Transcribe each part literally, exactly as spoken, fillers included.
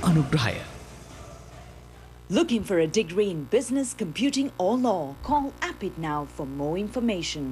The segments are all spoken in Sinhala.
අනුග්‍රහය. Looking for a degree in business, computing or law? Call APIIT now for more information.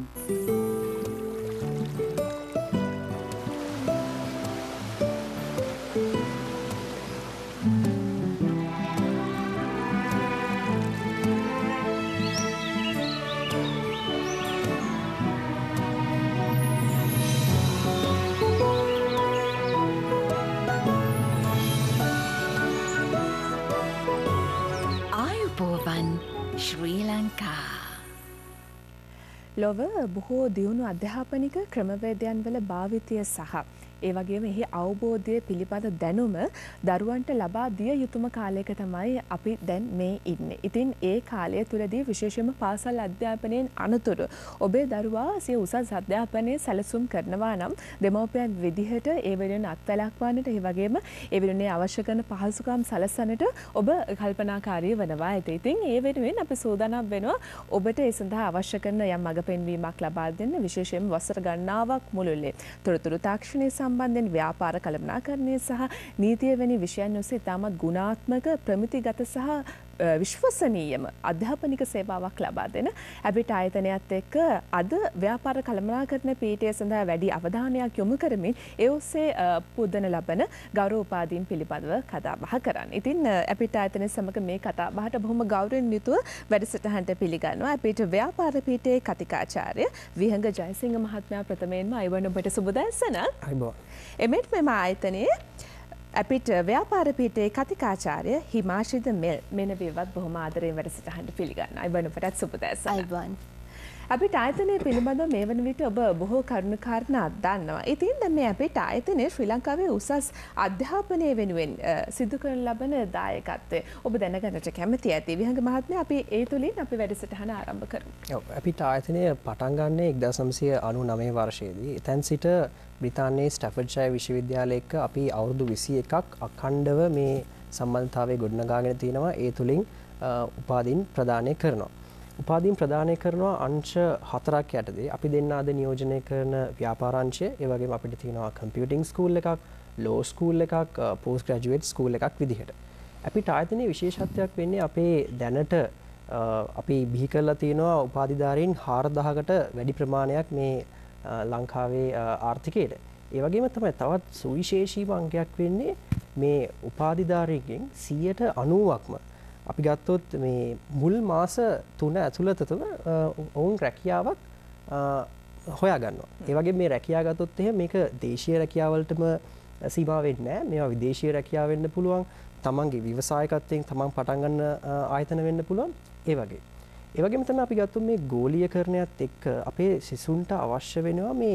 ලොව බොහෝ දියුණු අධ්‍යාපනික ක්‍රමවේදයන් වල භාවිතය සහ ඒ වගේම එහි අවබෝධය පිළිබඳ දැනුම දරුවන්ට ලබා දිය යුතුම කාලයක තමයි අපි දැන් මේ ඉන්නේ. ඉතින් ඒ කාලය තුලදී විශේෂයෙන්ම පාසල් අධ්‍යාපනයෙන් අනතුරු ඔබේ දරුවා සිය උසස් අධ්‍යාපනයේ සැලසුම් කරනවා නම් දෙමව්පියන් විදිහට ඒ වෙනුවෙන් අත්වැළක්වන්නට ඒ වගේම ඒ වෙනුවෙන් අවශ්‍ය කරන පහසුකම් සලසන්නට ඔබ කල්පනාකාරී වෙනවා. ඉතින් ඒ වෙනුවෙන් අපි සූදානම් වෙනවා ඔබට ඒ සඳහා අවශ්‍ය කරන යම් මඟ පෙන්වීමක් ලබා දෙන්න විශේෂයෙන්ම වසර ගණනාවක් මුළුල්ලේ තොරතුරු තාක්ෂණය සම්බන්ධයෙන් ව්‍යාපාර කළමනාකරණය සහ නීතිය වැනි විෂයන් ඔස්සේ ඉතාමත් ගුණාත්මක ප්‍රමිතිගත සහ විශ්වසනීයම අධ්‍යාපනික සේවාවක් ලබා දෙන APIIT ආයතනයත් එක්ක අද ව්‍යාපාර කළමනාකරණ පීඨය සඳහා වැඩි අවධානයක් යොමු කරමින් ඒ ඔස්සේ පුදන ලබන ගෞරව උපාධීන් පිළිබඳව කතා බහ කරන්න. ඉතින් APIIT ආයතනය සමග මේ කතා බහට බොහොම ගෞරවයෙන් යුතුව වැඩසටහනට පිළිගන්නවා APIIT ව්‍යාපාර පීඨයේ කතිකාචාර්ය විහංග ජයසිංහ මහත්මයා. ප්‍රථමයෙන්ම අයවන ඔබට සුබ දැසන. එමෙත් මෙම ආයතනයේ APIIT ව්‍යාපාර පීඨයේ කතිකාචාර්ය හිමාෂි ද මෙල් මෙනවිවත් බොහොම ආදරයෙන් වැඩසටහනට පිළිගන්න. අයවන ඔබටත් සුබ දැසන. අයවන්. APIIT ආයතනය පිළිබඳව මේ වන විට ඔබ බොහෝ කරුණු කාරණා දන්නවා. ඉතින් දැන් මේ APIIT ආයතනය ශ්‍රී ලංකාවේ උසස් අධ්‍යාපනය වෙනුවෙන් සිදු කරන ලබන දායකත්වය ඔබ දැනගන්නට කැමති ඇති. විහංග මහත්මයා අපි ඒ තුලින් අපි වැඩසටහන ආරම්භ කරමු. ඔව් APIIT ආයතනය පටන් ගන්නේ එක්දාස් නවසිය අනූනවය වර්ෂයේදී. එතෙන් සිට බ්‍රිතාන්‍යයේ ස්ටැෆර්ඩ්ෂයර් විශ්වවිද්‍යාලයක අපි අවුරුදු විසි එකක් අඛණ්ඩව මේ සම්බන්ධතාවය ගොඩනගාගෙන තියෙනවා. ඒ තුලින් උපාධීන් ප්‍රදානය කරනවා. උපාධීන් ප්‍රදානය කරනවා අංශ හතරක් යටතේ. අපි දෙන්න අද නියෝජනය කරන ව්‍යාපාරාංශය, ඒ වගේම අපිට තියෙනවා කම්පියුටිං ස්කූල් එකක්, ලෝ ස්කූල් එකක්, පෝස්ට් ග්‍රැජුවේට් ස්කූල් එකක් විදිහට. APIIT ආයතනයේ විශේෂත්වයක් වෙන්නේ අපේ දැනට අපි බිහි කරලා තියෙනවා උපාධිධාරීන් හාරදහකට වැඩි ප්‍රමාණයක් මේ ලංකාවේ ආර්ථිකයට. ඒ වගේම තමයි තවත් සුවිශේෂීම අංකයක් වෙන්නේ මේ උපාධිධාරීන්ගෙන් සියයට අනූවක්ම අපි ගත්තොත් මේ මුල් මාස තුන ඇතුළත තුන ඔවුන් රැකියාවක් හොයා ගන්නවා. ඒ වගේ මේ රැකියාව ගත්තොත් එහෙම මේක දේශීය රැකියාවලටම සීමා වෙන්නේ නැහැ. මේවා විදේශීය රැකියාව වෙන්න පුළුවන්. තමන්ගේ ව්‍යවසායකත්වයෙන් තමන් පටන් ගන්න ආයතන වෙන්න පුළුවන්. ඒ වගේ. ඒ වගේම තමයි අපි ගත්තොත් මේ ගෝලීයකරණයත් එක්ක අපේ සිසුන්ට අවශ්‍ය වෙනවා මේ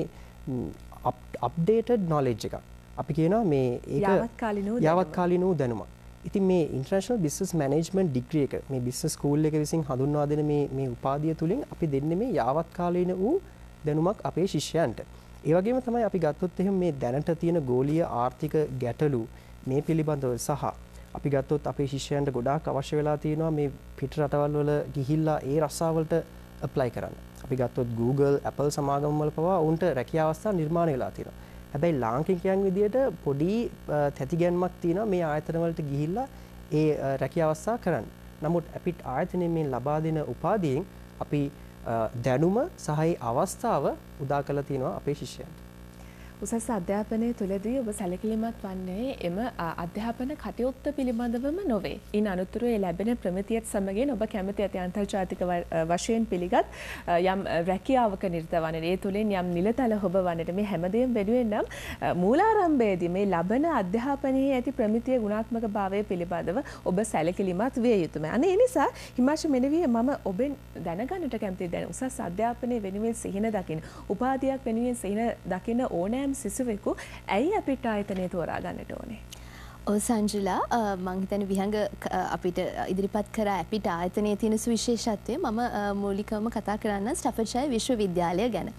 අප්ඩේටඩ් නොලෙජ් එකක්. අපි කියනවා මේ ඒක යාවත්කාලිනෝ දැනුමක්. ඉතින් මේ ඉන්ටර්නැෂනල් බිස්නස් මැනේජ්මන්ට් ඩිග්‍රී එක මේ බිස්නස් ස්කූල් එක විසින් හඳුන්වා දෙන මේ මේ උපාධිය තුලින් අපි දෙන්නේ මේ යාවත්කාලීන වූ දැනුමක් අපේ ශිෂ්‍යයන්ට. ඒ වගේම තමයි අපි ගත්තොත් එහෙම මේ දැනට තියෙන ගෝලීය ආර්ථික ගැටලු මේ පිළිබඳව සහ අපි ගත්තොත් අපේ ශිෂ්‍යයන්ට ගොඩාක් අවශ්‍ය වෙලා තියෙනවා මේ පිට රටවල් වල ගිහිල්ලා ඒ රස්සාවලට ඇප්ලයි කරන්න. අපි ගත්තොත් Google, Apple සමාගම් වල පවා උන්ට රැකියාව අවස්ථා නිර්මාණය වෙලා තියෙනවා. හැබැයි ලාංකිකයන් විදියට පොඩි තැතිගැන්මක් තියෙනවා මේ ආයතන වලට ගිහිල්ලා ඒ රැකියාව අවස්ථා කරන්න. නමුත් APIIT ආයතනයේ මේ ලබා දෙන උපාධියෙන් අපි දැනුම සහ අවස්ථාව උදා කරලා තියෙනවා අපේ ශිෂ්‍යයන්ට. උසස් අධ්‍යාපනයේ තුලදී ඔබ සැලකිලිමත් වන්නේ එම අධ්‍යාපන කටයුත්ත පිළිබඳවම නොවේ. ඉන් අනුතුරු ඒ ලැබෙන ප්‍රමිතියත් සමගින් ඔබ කැමති ඇති අන්තර්ජාතික වශයෙන් පිළිගත් යම් රැකියාවක නිරත වන්නේ. ඒ තුලින් යම් නිලතල හොබවන්නට මේ හැමදේම වෙනුවෙන් නම් මූලාරම්භයේදී මේ ලබන අධ්‍යාපනයේ ඇති ප්‍රමිතිය ගුණාත්මක භාවය පිළිබඳව ඔබ සැලකිලිමත් විය යුතුමයි. අනේ ඒ නිසා හිමාෂි මෙනවිය මම ඔබෙන් දැනගන්නට කැමතියි. දැන් උසස් අධ්‍යාපනයේ වෙනුවෙන් සිහින දකින්න, උපාධියක් වෙනුවෙන් සිහින දකින්න ඕනෑ සිසුවෙකු ඇයි APIIT ආයතනය තෝරා ගන්නට ඕනේ? ඔව් සංජුලා, මම හිතන්නේ විහංග අපිට ඉදිරිපත් කර APIIT ආයතනයේ තියෙන සුවිශේෂත්වය මම මූලිකවම කතා කරන්න ස්ටැෆර්ඩ්ෂයර් විශ්වවිද්‍යාලය ගැන.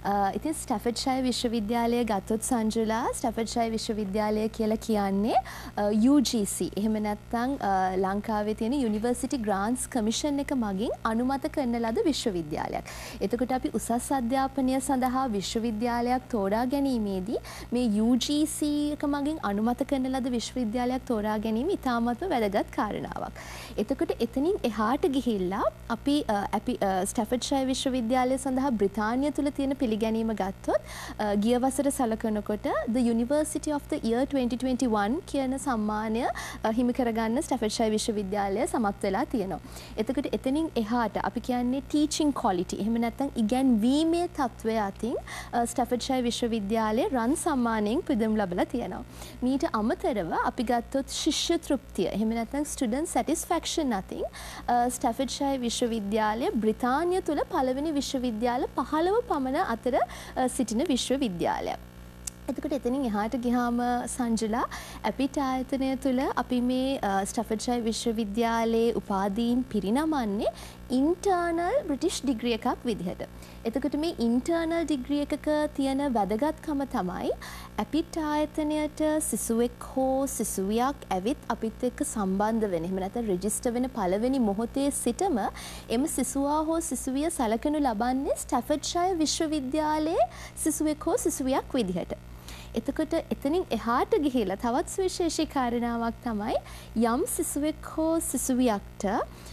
ඉතින් ස්ටැෆර්ඩ්ෂයර් විශ්වවිද්‍යාලය ගත්තොත් සංජුලා ස්ටැෆර්ඩ්ෂයර් විශ්වවිද්‍යාලය කියලා කියන්නේ යූ ජී සී එහෙම නැත්නම් ලංකාවේ තියෙන යුනිවර්සිටි ග්‍රාන්ට්ස් කමිෂන් එක මගින් අනුමත කරන ලද විශ්වවිද්‍යාලයක්. එතකොට අපි උසස් අධ්‍යාපනය සඳහා විශ්වවිද්‍යාලයක් තෝරා ගැනීමේදී මේ යූ ජී සී එක මගින් අනුමත කරන ලද විශ්වවිද්‍යාලයක් තෝරා ගැනීම ඉතාමත්ම වැදගත් කාරණාවක්. එතකොට එතනින් එහාට ගිහිල්ලා අපි අපි ස්ටැෆර්ඩ්ෂයර් විශ්වවිද්‍යාලය සඳහා බ්‍රිතාන්‍ය තුල තියෙන පිළිගැනීම ගත්තොත් ගිය වසර සලකනකොට The University of the Year twenty twenty-one කියන සම්මානය හිමි කරගන්න ස්ටැෆර්ඩ්ෂයර් විශ්වවිද්‍යාලය සමත් වෙලා තියෙනවා. එතකොට එතනින් එහාට අපි කියන්නේ teaching quality එහෙම නැත්නම් ඉගැන්වීමේ තත්වය අතින් ස්ටැෆර්ඩ්ෂයර් විශ්වවිද්‍යාලයේ රන් සම්මානයෙන් පිදුම් ලැබලා තියෙනවා. මීට අමතරව අපි ගත්තොත් ශිෂ්‍ය තෘප්තිය එහෙම නැත්නම් student satisfaction අතින් ස්ටැෆර්ඩ්ෂයර් විශ්වවිද්‍යාලය බ්‍රිතාන්‍ය තුල පළවෙනි විශ්වවිද්‍යාල පහළව පමණ අතර සිටින විශ්වවිද්‍යාලයක්. එතකොට එතනින් එහාට ගියාම සංජුලා අපිට ආයතනය තුළ අපි මේ ස්ටැෆර්ඩ්ෂයර් විශ්වවිද්‍යාලයේ උපාධීන් පිරිනමන්නේ ඉන්ටර්නල් බ්‍රිටිෂ් ඩිග්‍රී එකක් විදිහට. එතකොට මේ ඉන්ටර්නල් ඩිග්‍රී එකක තියෙන වැදගත්කම තමයි අපිට ආයතනයට සිසුවෙක් හෝ සිසුවියක් ඇවිත් අපිත් එක්ක සම්බන්ධ වෙන. එහෙම නැත්නම් රෙජිස්ටර් වෙන පළවෙනි මොහොතේ සිටම එම සිසුවා හෝ සිසුවිය සැලකනු ලබන්නේ ස්ටැෆර්ඩ්ෂයර් විශ්වවිද්‍යාලයේ සිසුවෙක් හෝ සිසුවියක් විදිහට. එතකොට එතනින් එහාට ගිහිලා තවත් සුවිශේෂී කාරණාවක් තමයි යම් සිසුවෙක් හෝ සිසුවියක්ට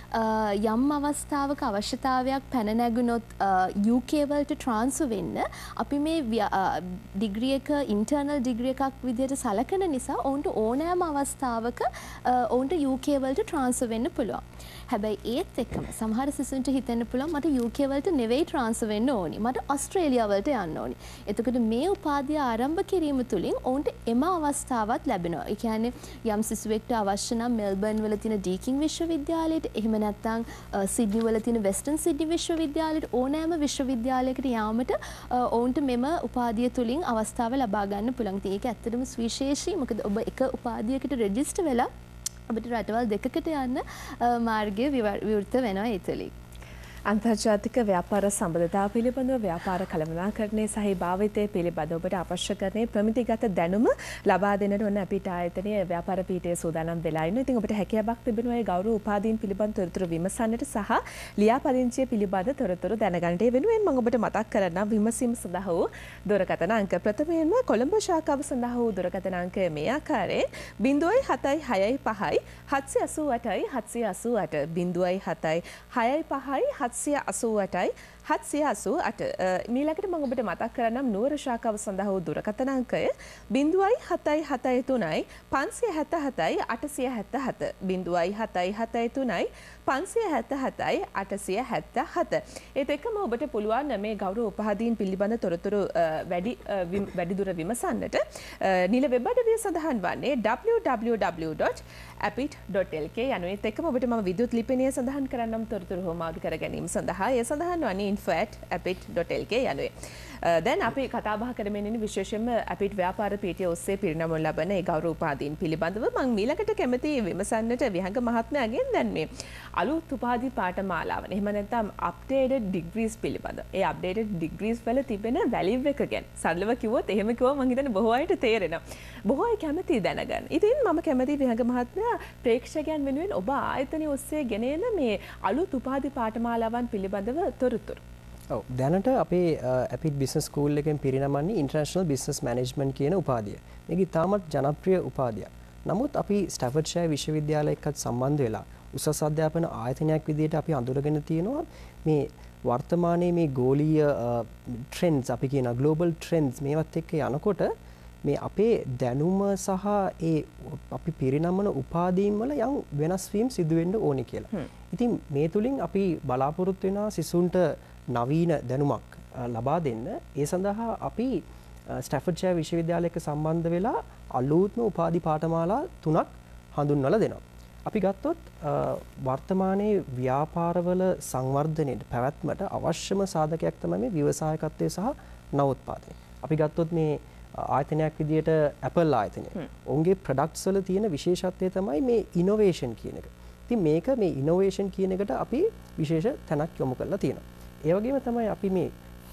යම් අවස්ථාවක අවශ්‍යතාවයක් පැන නැගුණොත් යූ කේ වලට ට්‍රාන්ස්ෆර් වෙන්න අපි මේ ඩිග්‍රී එක ඉන්ටර්නල් ඩිග්‍රී එකක් විදිහට සලකන නිසා ඔවුන්ට ඕනෑම අවස්ථාවක ඔවුන්ට යූ කේ වලට ට්‍රාන්ස්ෆර් වෙන්න පුළුවන්. හැබැයි ඒත් එක්කම සමහර සිසුන්ට හිතෙන්න පුළුවන් මට යූ කේ වලට නෙවෙයි ට්‍රාන්ස්ෆර් වෙන්න ඕනි. මට ඕස්ට්‍රේලියාව වලට යන්න ඕනි. එතකොට මේ උපාධිය ආරම්භ කිරීම තුළින් ඔවුන්ට එම අවස්ථාවත් ලැබෙනවා. ඒ කියන්නේ යම් සිසුවෙක්ට අවශ්‍ය නම් මෙල්බර්න් වල තියෙන ඩීකින් විශ්වවිද්‍යාලයට එහෙම නැත්නම් සිඩ්නි වල තියෙන වෙස්ටර්න් සිඩ්නි විශ්වවිද්‍යාලයට ඕනෑම විශ්වවිද්‍යාලයකට යාමට ඔවුන්ට මෙම උපාධිය තුළින් අවස්ථාව ලබා ගන්න පුළුවන්. ඒක ඇත්තටම සුවිශේෂී. මොකද ඔබ එක උපාධියකට රෙජිස්ටර් වෙලා අපිට රටවල් දෙකකට යන්න මාර්ගය විවෘත වෙනවා ඒ තුළින්. අන්තර්ජාතික ව්‍යාපාර සම්බන්ධතාව පිළිබඳව ව්‍යාපාර කළමනාකරණය සහ භාවිතය පිළිබඳව ඔබට අවශ්‍ය කරන ප්‍රමිතිගත දැනුම ලබා දෙන්නට ඕන අපිට ආයතනයේ ව්‍යාපාර පීඨයේ සූදානම් වෙලා ඉන්නවා. ඉතින් ඔබට හැකියාවක් තිබෙනවා ඒ ගෞරව උපාධීන් පිළිබඳ තොරතුරු විමසන්නට සහ ලියාපදිංචිය පිළිබඳ තොරතුරු දැනගන්නට. ඒ වෙනුවෙන් මම ඔබට මතක් කරන්නම් විමසීම සඳහා වූ දුරකථන අංක. ප්‍රථමයෙන්ම කොළඹ ශාඛාව සඳහා වූ දුරකථන අංකය මේ ආකාරයෙන් ज़ीरो सात छह पाँच सात आठ आठ सात आठ आठ ज़ीरो सात छह पाँच හත්සිය අසූ අටයි හත්සිය අසූ අට. මීළඟට මම ඔබට මතක් කරන්නම් නුවර ශාඛාව සඳහා වූ දුරකථන අංකය ज़ीरो सात सात तीन पाँच सात सात आठ सात सात ज़ीरो सात सात तीन पाँच सात सात आठ सात सात. ඒත් එක්කම ඔබට පුළුවන් මේ ගෞරව උපාධීන් පිළිබඳ තොරතුරු වැඩි වැඩිදුර විමසන්නට. නිල වෙබ් අඩවිය සඳහන් වන්නේ w w w dot a p i t dot l k යනුවෙන්. ඒත් එක්කම ඔබට මම විද්‍යුත් ලිපිනය සඳහන් කරන්නම් තොරතුරු හොමාරු කර ගැනීම සඳහා. ඒ සඳහන් වන්නේ info at a p i t dot l k යනුවෙන්. දැන් අපි කතා බහ කරමින් ඉන්නේ විශේෂයෙන්ම අපිට ව්‍යාපාර පීඨය ඔස්සේ පිරිනමනු ලබන ඒ ගෞරව උපාධීන් පිළිබඳව. මම ඊළඟට කැමති විමසන්නට විහංග මහත්මයාගෙන් දැන් මේ අලුත් උපාධි පාඨමාලාව එහෙම නැත්නම් අප්ඩේටඩ් ඩිග්‍රීස් පිළිබඳ. ඒ අප්ඩේටඩ් ඩිග්‍රීස් වල තිබෙන වැලියු එක ගැන සරලව කිව්වොත් එහෙම කිව්වම මම හිතන්නේ බොහෝ අයට තේරෙනවා. බොහෝ අය කැමති දැනගන්න. ඉතින් මම කැමති විහංග මහත්මයා ප්‍රේක්ෂකයන් වෙනුවෙන් ඔබ ආයතනයේ ඔස්සේ ගෙනෙන මේ අලුත් උපාධි පාඨමාලාවන් පිළිබඳව තොරතුරු. ඔව් දැනට අපේ අපිට් බිස්නස් ස්කූල් එකෙන් පිරිනමන්නේ ඉන්ටර්නැෂනල් බිස්නස් මැනේජ්මන්ට් කියන උපාධිය. මේක ඉතාමත් ජනප්‍රිය උපාධියක්. නමුත් අපි ස්ටැෆර්ඩ්ෂයර් විශ්වවිද්‍යාලය එක්කත් සම්බන්ධ වෙලා උසස් අධ්‍යාපන ආයතනයක් විදිහට අපි අඳුරගෙන තියෙනවා මේ වර්තමානයේ මේ ගෝලීය ට්‍රෙන්ඩ්ස් අපි කියන ග්ලෝබල් ට්‍රෙන්ඩ්ස් මේවත් එක්ක යනකොට මේ අපේ දැනුම සහ ඒ අපි පිරිනමන උපාධීන් වල යම් වෙනස් වීම් සිදු වෙන්න ඕනේ කියලා. ඉතින් මේ තුලින් අපි බලාපොරොත්තු වෙනවා සිසුන්ට නවීන දැනුමක් ලබා දෙන්න. ඒ සඳහා අපි ස්ටැෆර්ඩ්ෂයර් විශ්වවිද්‍යාලයක සම්බන්ධ වෙලා අලුත්ම උපාධි පාඨමාලා තුනක් හඳුන්වලා දෙනවා. අපි ගත්තොත් වර්තමානයේ ව්‍යාපාරවල සංවර්ධනයට පැවැත්මට අවශ්‍යම සාධකයක් තමයි මේ ව්‍යවසායකත්වය සහ නවෝත්පාදනය. අපි ගත්තොත් මේ ආයතනයක් විදියට Apple ආයතනය. ඔවුන්ගේ ප්‍රොඩක්ට්ස් වල තියෙන විශේෂත්වය තමයි මේ ඉනෝවේෂන් කියන එක. ඉතින් මේක මේ ඉනෝවේෂන් කියන එකට අපි විශේෂ තැනක් යොමු කරලා තියෙනවා. ඒ වගේම තමයි අපි මේ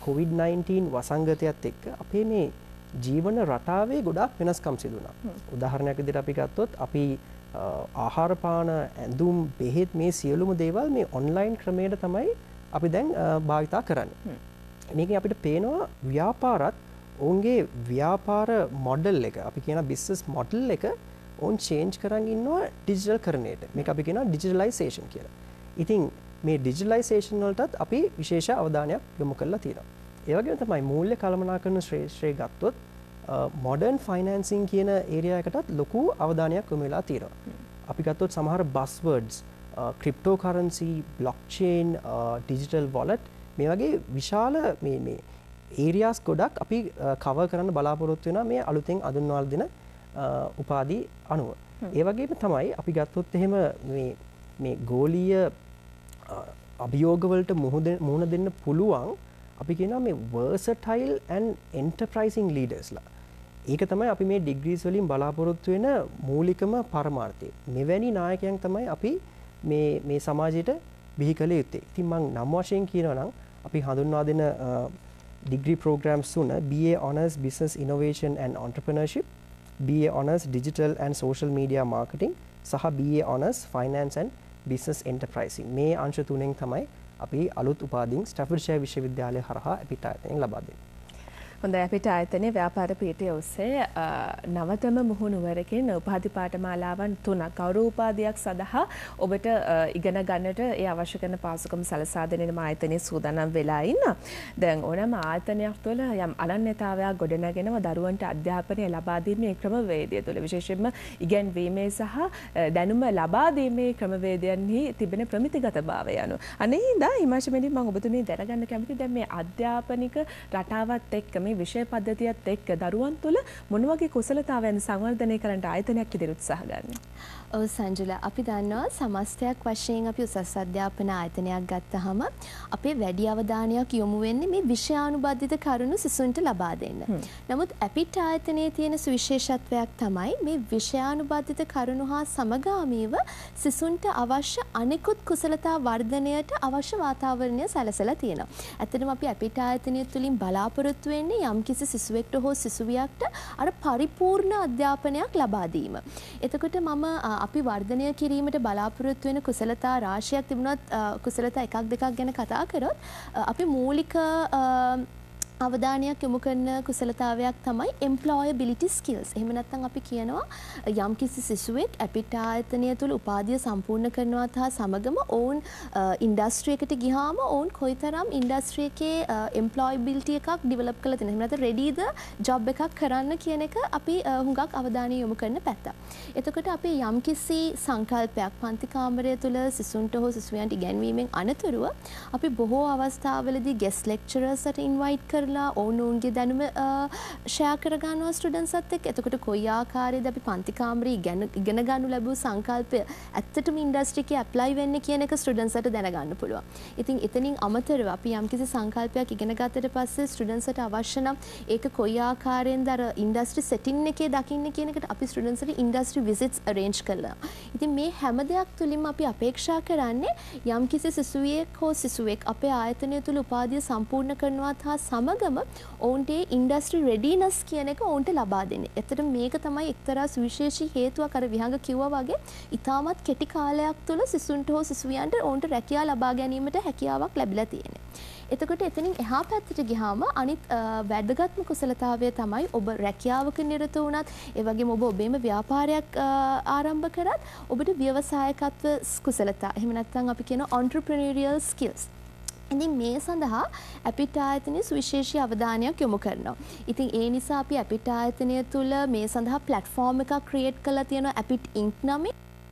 කොවිඩ් නයින්ටීන් වසංගතයත් එක්ක අපේ මේ ජීවන රටාවේ ගොඩාක් වෙනස්කම් සිදු වුණා. උදාහරණයක් විදිහට අපි ගත්තොත් අපි ආහාර පාන ඇඳුම් බෙහෙත් මේ සියලුම දේවල් මේ ඔන්ලයින් ක්‍රමයට තමයි අපි දැන් භාවිතා කරන්නේ. මේකෙන් අපිට පේනවා ව්‍යාපාරත් ඔවුන්ගේ ව්‍යාපාර මොඩල් එක අපි කියන බිස්නස් මොඩල් එක ඔවුන් චේන්ජ් කරන් ඉන්නවා ඩිජිටල් කරණයට. මේක අපි කියනවා ඩිජිටලයිසේෂන් කියලා. ඉතින් මේ ඩිජිටලයිසේෂන් වලටත් අපි විශේෂ අවධානයක් යොමු කරලා තියෙනවා. ඒ වගේම තමයි මූල්‍ය කළමනාකරන ශ්‍රේෂ්ඨය ගත්තොත් මොඩර්න් ෆයිනෑන්සින් කියන ඒරියා එකටත් ලොකු අවධානයක් යොමු වෙලා තියෙනවා. අපි ගත්තොත් සමහර buzzwords crypto currency, blockchain, digital wallet මේ වගේ විශාල මේ මේ ඒරියාස් ගොඩක් අපි කවර් කරන්න බලාපොරොත්තු වෙනවා මේ අලුතෙන් අඳුන්වලා දෙන උපාධි අනුව. ඒ වගේම තමයි අපි ගත්තොත් එහෙම මේ මේ ගෝලීය අභියෝගවලට මුහුණ දෙන්න පුළුවන් අපි කියනවා මේ versatile and enterprising leadersලා. ඒක තමයි අපි මේ ඩිග්‍රීස් වලින් බලාපොරොත්තු වෙන මූලිකම පරමාර්ථය. මෙවැනි නායකයන් තමයි අපි මේ මේ සමාජයට බිහි කළ යුත්තේ. ඉතින් මම නම් වශයෙන් කියනවා නම් අපි හඳුන්වා දෙන degree programs තුන B A Honours Business Innovation and Entrepreneurship, B A Honours Digital and Social Media Marketing සහ B A Honours Finance and Business Enterprising. මේ අංශ තුනෙන් තමයි අපි අලුත් උපාධීන් ස්ටැෆර්ඩ්ෂයර් විශ්වවිද්‍යාලය හරහා අපිට ආයතනයෙන් ලබා දෙන්නේ. හොඳයි අපිට ආයතනයේ ව්‍යාපාර පීඨය ඔස්සේ නවතම මුහුණුවරකින් උපාධි පාඨමාලාවන් තුනක් ගෞරව උපාධියක් සඳහා ඔබට ඉගෙන ගන්නට ඒ අවශ්‍ය කරන පාසුකම් සලසා දෙන ආයතනයේ සූදානම් වෙලා ඉන්න. දැන් ඕනෑම ආයතනයක් තුළ යම් අනන්‍යතාවයක් ගොඩනගෙනව දරුවන්ට අධ්‍යාපනය ලබා දීමේ ක්‍රමවේදය තුළ විශේෂයෙන්ම ඉගැන්වීමේ සහ දැනුම ලබා දීමේ ක්‍රමවේදයන්හි තිබෙන ප්‍රමිතිගතභාවය අනුව. අනේ හින්දා හිමාෂි මෙලි මම ඔබතුමිය දැනගන්න කැමතියි දැන් මේ අධ්‍යාපනික රටාවත් එක්ක මේ විෂය පද්ධතියත් එක්ක දරුවන් තුළ මොන වගේ කුසලතාවයන් සංවර්ධනය කරන්නට ආයතනයක් ඉදිරි උත්සාහ ගන්න? ඔව් සංජුලා අපි දන්නවා සමස්තයක් වශයෙන් අපි උසස් අධ්‍යාපන ආයතනයක් ගත්තාම අපේ වැඩි අවධානයක් යොමු වෙන්නේ මේ විෂයානුබද්ධිත කරුණු සිසුන්ට ලබා දෙන්න. නමුත් අපිට ආයතනයේ තියෙන සුවිශේෂත්වයක් තමයි මේ විෂයානුබද්ධිත කරුණු හා සමගාමීව සිසුන්ට අවශ්‍ය අනෙකුත් කුසලතා වර්ධනයට අවශ්‍ය වාතාවරණය සැලසලා තියෙනවා. ඇත්තටම අපි අපිට ආයතනය තුලින් බලාපොරොත්තු වෙන්නේ යම්කිසි සිසුවෙක්ට හෝ සිසුවියක්ට අර පරිපූර්ණ අධ්‍යාපනයක් ලබා දීම. එතකොට මම අපි වර්ධනය කිරීමට බලාපොරොත්තු වෙන කුසලතා රාශියක් තිබුණත් කුසලතා එකක් දෙකක් ගැන කතා කරොත් අපි මූලික අවධානයක් යොමු කරන කුසලතාවයක් තමයි employability skills. එහෙම නැත්නම් අපි කියනවා යම්කිසි සිසුවෙක් අපිට ආයතනය තුළ උපාධිය සම්පූර්ණ කරනවත් හා සමගම ඔවුන් ඉන්ඩස්ට්‍රි එකට ගියාම ඔවුන් කොයිතරම් ඉන්ඩස්ට්‍රි එකේ employability එකක් ඩෙවලොප් කරලා තියෙනවද? එහෙම නැත්නම් readyද job එකක් කරන්න කියන එක අපි හුඟක් අවධානය යොමු කරන පැත්ත. එතකොට අපි යම්කිසි සංකල්පයක් පන්ති කාමරය තුළ සිසුන්ට හෝ සිසුවන්ට ඉගැන්වීමෙන් අනතුරුව අපි බොහෝ අවස්ථාවලදී guest lecturers-ට invite කරලා ඔවුන්ගේ දැනුම ෂෙයා කර ගන්නවා ස්ටුඩන්ට්ස්ත් එක්ක. එතකොට කොයි ආකාරයේද අපි පන්ති කාමරේ ඉගෙන ඉගෙන ගන්න ලැබුව සංකල්පය ඇත්තටම ඉන්ඩස්ට්‍රි එකේ ඇප්ලයි වෙන්නේ කියන එක ස්ටුඩන්ට්ස්ට දැනගන්න පුළුවන්. ඉතින් එතනින් අමතරව අපි යම්කිසි සංකල්පයක් ඉගෙන ගත්තට පස්සේ ස්ටුඩන්ට්ස්ට අවශ්‍ය නම් ඒක කොයි ආකාරයෙන්ද අර ඉන්ඩස්ට්‍රි සෙටින් එකේ දකින්න කියන එකට අපි ස්ටුඩන්ට්ස්ට ඉන්ඩස්ට්‍රි විසිට්ස් අරේන්ජ් කරලා. ඉතින් මේ හැම දෙයක් තුලින්ම අපි අපේක්ෂා කරන්නේ යම්කිසි සිසුවියෙක් හෝ සිසුවෙක් අපේ ආයතනය තුල උපාධිය සම්පූර්ණ කරනවත් හා සම ඔවුන්ට ඉන්ඩස්ට්‍රි රෙඩිනස් කියන එක ඔවුන්ට ලබා දෙන්නේ. එතකොට මේක තමයි එක්තරා සුවිශේෂී හේතුවක් අර විහංග කිව්වා වගේ ඉතාමත් කෙටි කාලයක් තුළ සිසුන්ට හෝ සිසුවියන්ට ඔවුන්ට රැකියාව ලබා ගැනීමට හැකියාවක් ලැබිලා තියෙන්නේ. එතකොට එතනින් එහා පැත්තට ගියාම අනිත් වැදගත්ම කුසලතාවය තමයි ඔබ රැකියාවක නිරත වුණත් ඒ වගේම ඔබ ඔබේම ව්‍යාපාරයක් ආරම්භ කරත් ඔබට ව්‍යවසායකත්ව කුසලතා. එහෙම නැත්නම් අපි කියන entrepreneurial skills. ඉතින් මේ සඳහා අපිට ආයතනයේ සුවිශේෂී අවධානයක් යොමු කරනවා. ඉතින් ඒ නිසා අපි අපිට ආයතනය තුළ මේ සඳහා platform එකක් create කරලා තියෙනවා අපිට ඉන්ක් නමින්.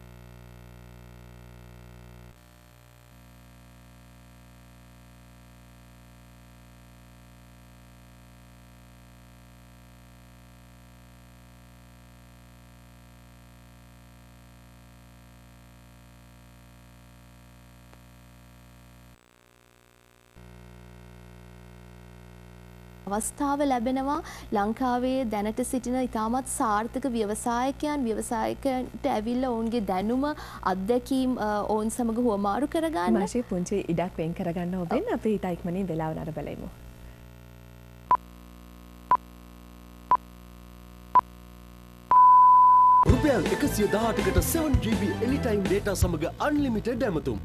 අවස්ථාව ලැබෙනවා ලංකාවේ දැනට සිටින ඉතාමත් සාර්ථක ව්‍යවසායකයන් ව්‍යවසායකයන්ට ඇවිල්ලා ඔවුන්ගේ දැනුම අත්දැකීම් ඔවුන් සමග හුවමාරු කරගන්න. මාෂේ පුංචි ඉඩක් වෙන් කරගන්න ඔබෙන් අපි ඊට ඉක්මනින් වෙලාව නරඹලෙමු. රුපියල් එකසිය දහඅටකට seven G B anytime data සමග unlimited ඇමතුම්.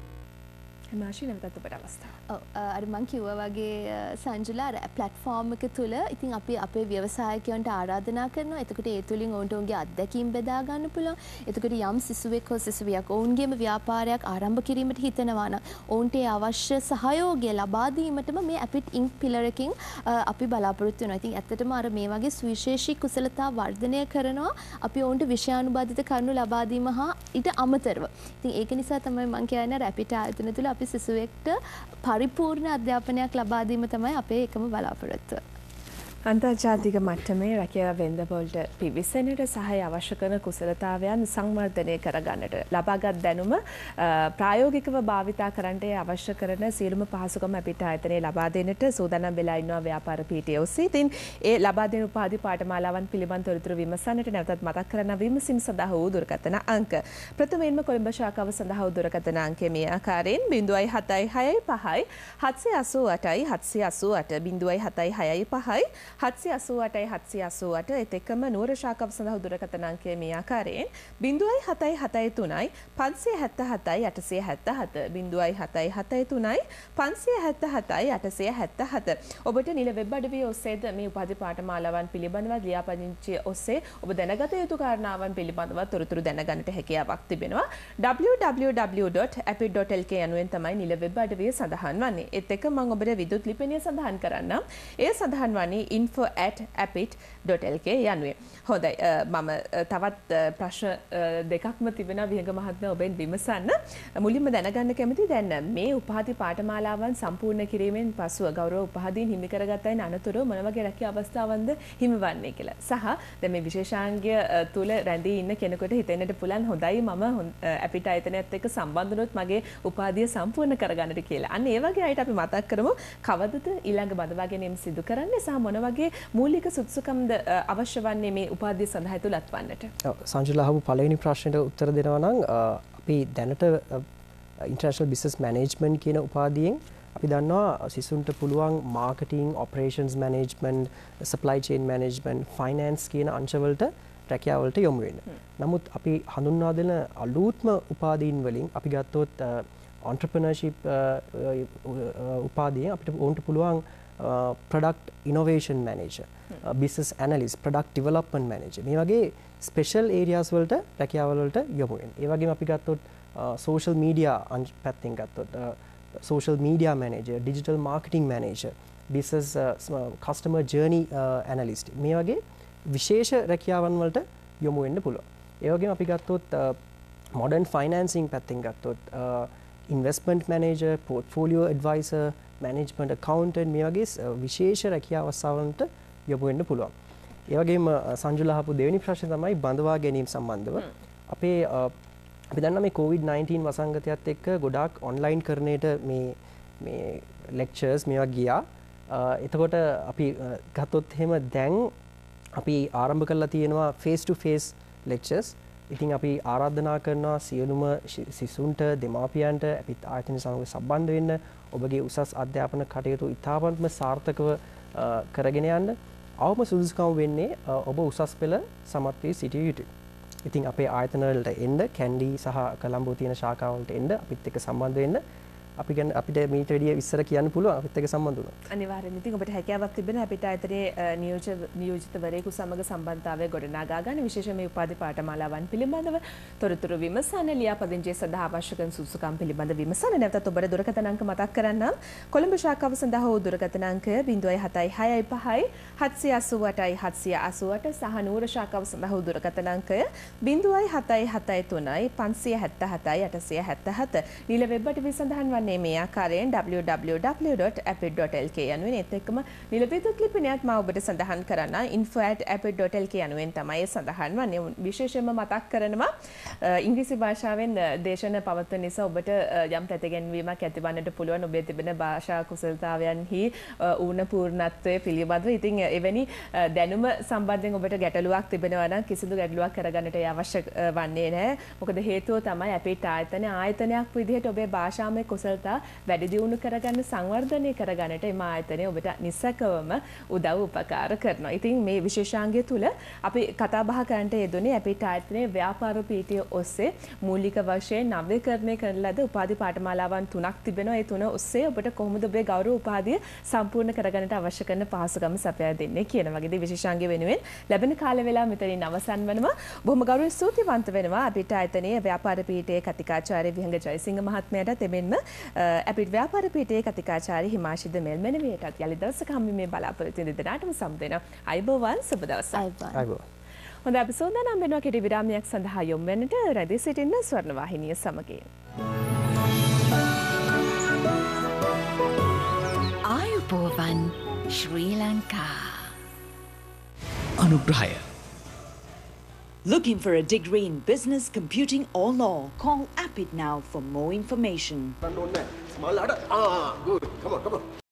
හිමාෂි නැවතත් ඔබට අවස්ථාව. ඔව් අර මං කිව්වා වගේ සංජුලා අර ප්ලැට්ෆෝම් එක තුල ඉතින් අපි අපේ ව්‍යවසායකයන්ට ආරාධනා කරනවා. එතකොට ඒ තුලින් ඔවුන්ට ඔවුන්ගේ අත්දැකීම් බෙදා ගන්න පුළුවන්. එතකොට යම් සිසුවෙක් හෝ සිසුවියක් ඔවුන්ගේම ව්‍යාපාරයක් ආරම්භ කිරීමට හිතනවා නම් ඔවුන්ට අවශ්‍ය සහයෝගය ලබා දීමටම මේ අපිට ඉන්ක් පිලර් එකකින් අපි බලාපොරොත්තු වෙනවා. ඉතින් ඇත්තටම අර මේ වගේ සුවිශේෂී කුසලතා වර්ධනය කරනවා අපි ඔවුන්ට විෂයානුබද්ධිත කරුණු ලබා දීම හා ඊට අමතරව. ඉතින් ඒක නිසා තමයි මම කියන්නේ අපිට ආයතන තුල අපි සිසුවෙක්ට පරිපූර්ණ අධ්‍යාපනයක් ලබා දීම තමයි අපේ එකම බලාපොරොත්තුව. අන්තර්ජාතික මට්ටමේ රැකියාව වෙළඳපොළට පිවිසෙනට සහාය අවශ්‍ය කරන කුසලතාවයන් සංවර්ධනය කරගන්නට ලබාගත් දැනුම ප්‍රායෝගිකව භාවිතා කරන්නට අවශ්‍ය කරන සියලුම පහසුකම් අපිට ආයතනයේ ලබා දෙන්නට සූදානම් වෙලා ඉන්නවා ව්‍යාපාර පීඨය ඔස්සේ. ඉතින් ඒ ලබා දෙන උපාධි පාඨමාලාවන් පිළිබඳ තොරතුරු විමසන්නට නැවතත් මතක් කරන විමසීම් සඳහා වූ දුරකථන අංක. ප්‍රථමයෙන්ම කොළඹ ශාඛාව සඳහා වූ දුරකථන අංකය මේ ආකාරයෙන් ज़ीरो सात छह पाँच सात आठ आठ सात आठ आठ ज़ीरो सात छह पाँच හත්සිය අසූ අටයි හත්සිය අසූ අට එත් එක්කම නුවර ශාඛාව සඳහා දුරකථන අංකය මේ ආකාරයෙන් ज़ीरो सात सात तीन पाँच सात सात आठ सात सात ज़ीरो सात सात तीन पाँच सात सात आठ सात सात ඔබට නිල වෙබ් අඩවිය ඔස්සේද මේ උපාධි පාඨමාලාවන් පිළිබඳව ලියාපදිංචි ඔස්සේ ඔබ දැනගත යුතු කාරණාවන් පිළිබඳව තොරතුරු දැනගන්නට හැකියාවක් තිබෙනවා. w w w dot apit dot l k යනුවෙන් තමයි නිල වෙබ් අඩවිය සඳහන් වන්නේ. ඒත් එක්ක මම ඔබට විදුත් ලිපිනය සඳහන් කරන්නම්. ඒ සඳහන් වන්නේ info at apit dot l k යනුවෙන්. හොඳයි මම තවත් ප්‍රශ්න දෙකක්ම තිබෙනවා විහඟ මහත්මයා ඔබෙන් විමසන්න. මුලින්ම දැනගන්න කැමති දැන් මේ උපාධි පාඨමාලාවන් සම්පූර්ණ කිරීමෙන් පසුව ගෞරව උපාධීන් හිමි කරගත්තයින් අනතුරුව මොන වගේ රැකියා අවස්ථාවන්ද හිමිවන්නේ කියලා. සහ දැන් මේ විශේෂාංගය තුල රැඳී ඉන්න කෙනෙකුට හිතෙන්නට පුළුවන් හොඳයි මම අපිට ආයතනයත් එක්ක සම්බන්ධ වුණොත් මගේ උපාධිය සම්පූර්ණ කරගන්නට කියලා. අන්න ඒ වගේ අයට අපි මතක් කරමු කවදද ඊළඟ බඳවා ගැනීම සිදු කරන්නේ සහ මොන වගේ මූලික සුදුසුකම්ද අවශ්‍ය වන්නේ මේ උපාධිය සඳහා තුලත් වන්නට. ඔව් සංජුලා අහපු පළවෙනි ප්‍රශ්නෙට උත්තර දෙනවා නම් අපි දැනට ඉන්ටර්නැෂනල් බිස්නස් මැනේජ්මන්ට් කියන උපාධියෙන් අපි දන්නවා සිසුන්ට පුළුවන් marketing, operations management, supply chain management, finance කියන අංශවලට රැකියාවලට යොමු වෙන්න. නමුත් අපි හඳුන්වා දෙන අලුත්ම උපාධීන් වලින් අපි ගත්තොත් entrepreneurship උපාධියෙන් අපිට ඕන්ට පුළුවන් Uh, product innovation manager, uh, business analyst, product development manager මේ වගේ special areas වලට රැකියාවල වලට යොමු වෙනවා. ඒ වගේම අපි ගත්තොත් uh, social media පැත්තෙන් ගත්තොත් uh, social media manager, digital marketing manager, business uh, customer journey uh, analyst මේ වගේ විශේෂ රැකියාවන් වලට යොමු වෙන්න පුළුවන්. ඒ වගේම අපි ගත්තොත් uh, modern financing පැත්තෙන් ගත්තොත් uh, investment manager, portfolio advisor, management accountant මේ වගේ විශේෂ රැකියා අවස්ථාවලට යොමු වෙන්න පුළුවන්. ඒ වගේම සංජුලා අහපු දෙවෙනි ප්‍රශ්නේ තමයි බඳවා ගැනීම සම්බන්ධව. අපේ අපි දන්නා මේ කොවිඩ් නයින්ටීන් වසංගතයත් එක්ක ගොඩාක් ඔන්ලයින් කරණයට මේ මේ ලෙක්චර්ස් මේවා ගියා. එතකොට අපි ගත්තොත් එහෙම දැන් අපි ආරම්භ කරලා තියෙනවා ෆේස් ටු ෆේස් ලෙක්චර්ස්. ඉතින් අපි ආරාධනා කරනවා සියලුම සිසුන්ට දෙමාපියන්ට අපිත් ආයතන සමග සම්බන්ධ වෙන්න ඔබගේ උසස් අධ්‍යාපන කටයුතු ඉතාමත්ම සාර්ථකව කරගෙන යන්න. අවම සුදුසුකම් වෙන්නේ ඔබ උසස් පෙළ සමත් වී සිටිය යුතුයි. ඉතින් අපේ ආයතන වලට එන්න, කැන්ඩි සහ කොළඹ තියෙන ශාඛාවලට එන්න අපිත් එක්ක සම්බන්ධ වෙන්න. අපි ගැන අපිට මීට වැඩිය විස්තර කියන්න පුළුවන් අපිත් එක්ක සම්බන්ධ වුණා. අනිවාර්යයෙන් ඉතින් ඔබට හැකියාවක් තිබෙන අපිට ආයතනයේ නියෝජ්‍ය නියෝජිතවරයෙකු සමග සම්බන්ධතාවය ගොඩනගා ගන්න විශේෂයෙන් මේ උපාධි පාඨමාලාවන් පිළිබඳව තොරතුරු විමසන්න ලියාපදිංචිය සඳහා අවශ්‍ය කරන සුසුකම් පිළිබඳ විමසන්න. නැවතත් ඔබට දුරකථන අංක මතක් කරන්නම්. කොළඹ ශාඛාව සඳහා වූ දුරකථන අංකය ज़ीरो सात छह पाँच सात आठ आठ सात आठ आठ සහ නුවර ශාඛාව සඳහා වූ දුරකථන අංකය ज़ीरो सात सात तीन पाँच सात सात आठ सात सात නිල වෙබ් අඩවිය සඳහන් වන්නේ මේ ආකාරයෙන් w w w dot apit dot l k යනුවෙන් ඒත් එක්කම නිල විදුත් ලිපිනයත් මා ඔබට සඳහන් කරන්න info at apit dot l k යනුවෙන් තමයි සඳහන් වන්නේ. විශේෂයෙන්ම මතක් කරනවා ඉංග්‍රීසි භාෂාවෙන් දේශන පවත්වන නිසා ඔබට යම් ප්‍රතිගැන්වීමක් ඇතිවන්නට පුළුවන් ඔබේ තිබෙන භාෂා කුසලතාවයන්හි ඌණ පූර්ණත්වය පිළිබඳව. ඉතින් එවැනි දැනුම සම්බන්ධයෙන් ඔබට ගැටලුවක් තිබෙනවා නම් කිසිදු ගැටලුවක් කරගන්නට අවශ්‍ය වන්නේ නැහැ. මොකද හේතුව තමයි අපේ ආයතන ආයතනයක් විදිහට ඔබේ භාෂාමය කුසල කුසලතා වැඩි දියුණු කරගන්න සංවර්ධනය කරගන්නට එම ආයතනය ඔබට නිසකවම උදව් උපකාර කරනවා. ඉතින් මේ විශේෂාංගය තුල අපි කතා බහ කරන්නට යෙදුනේ අපිට ආයතනයේ ව්‍යාපාර පීඨිය ඔස්සේ මූලික වශයෙන් නවීකරණය කරන ලද උපාධි පාඨමාලාවන් තුනක් තිබෙනවා. ඒ තුන ඔස්සේ ඔබට කොහොමද ඔබේ ගෞරව උපාධිය සම්පූර්ණ කරගන්නට අවශ්‍ය කරන පහසුකම් සපයා දෙන්නේ කියන වගේදී විශේෂාංගය වෙනුවෙන් ලැබෙන කාල වේලාව මෙතනින් අවසන් වෙනවා. බොහොම ගෞරව ස්තුතිවන්ත වෙනවා අපිට ආයතනයේ ව්‍යාපාර පීඨයේ කතිකාචාර්ය විහංග ජයසිංහ මහත්මයාට එමෙන්ම අපිට ව්‍යාපාර පීඨයේ කතිකාචාර්ය හිමාෂිද මෙල්මෙනවියටත් යලි දවසක හම්බ මේ බලාපොරොත්තු වෙන දෙනාටම සම්බ වෙනවා. අයබෝවන් සුබ දවසක්. අයබෝවන්. හොඳ අපි සෝදානම් වෙනවා කෙටි විරාමයක් සඳහා යොමු වෙන්නට රැඳී සිටින්න ස්වර්ණවාහිනිය සමගින්. ආයුබෝවන් ශ්‍රී ලංකා. අනුග්‍රහය. Looking for a degree in business, computing or law? Call APIIT now for more information. Small ladder. Ah, good. Come on, come on.